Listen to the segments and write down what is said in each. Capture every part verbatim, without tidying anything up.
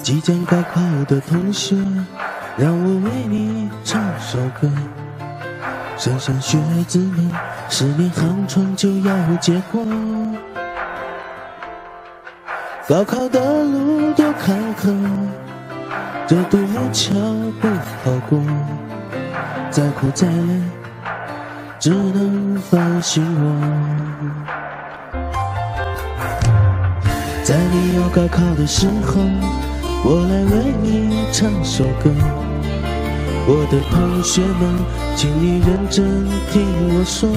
即将高考的同学，让我为你唱首歌。莘莘学子们，十年寒窗就要结果。高考的路多坎坷，这独木桥不好过。再苦再累，只能反省我。在你要高考的时候，我来为你唱首歌。我的同学们，请你认真听我说。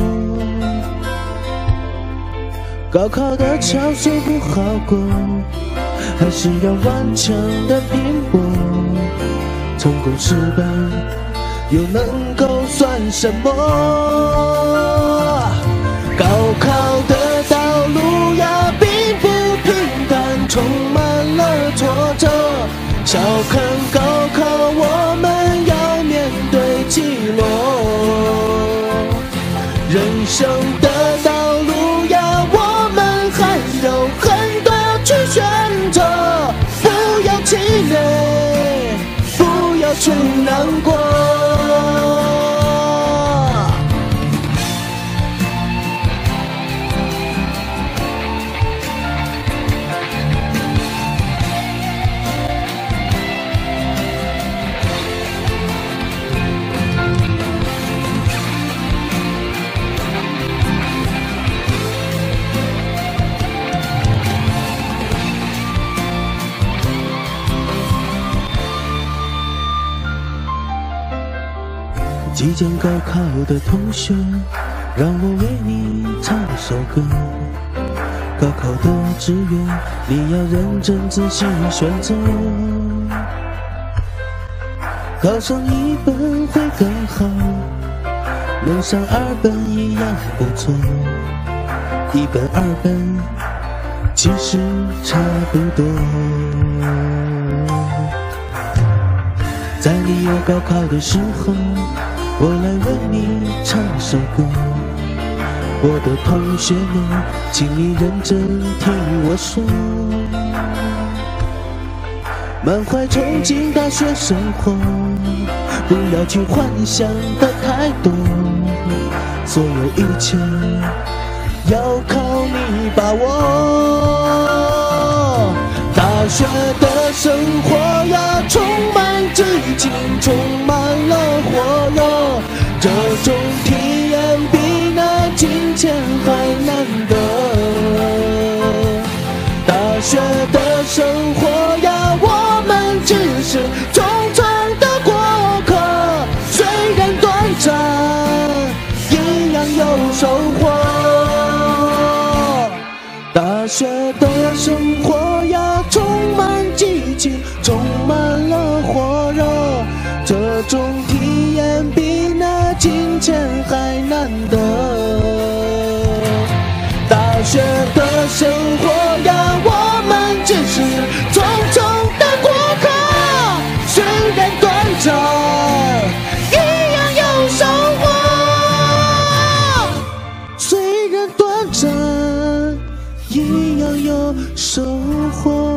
高考的桥虽不好过，还是要顽强的拼搏。成功失败又能够算什么？高考的道路呀，并不平坦，充满了挫折。小看高考，我们要面对起落。人生的道路呀，我们还有很多去选择。不要气馁，不要去难过。即将高考的同学，让我为你唱首歌。高考的志愿，你要认真仔细选择。考上一本会更好，能上二本一样不错。一本二本其实差不多。在你有高考的时候，我来为你唱首歌。我的同学们，请你认真听我说。满怀憧憬大学生活，不要去幻想的太多。所有一切要靠你把握。大学的生活呀，充满激情，充满了火热。这种体验比那金钱还难得。大学的生活呀，我们只是匆匆的过客，虽然短暂，一样有收获。大学的生活呀，充满激情，充满了火热。这种体验比那金钱还难得。大学的生活呀，我们只是匆匆的过客，虽然短暂，一样有收获。虽然短暂，一样有收获。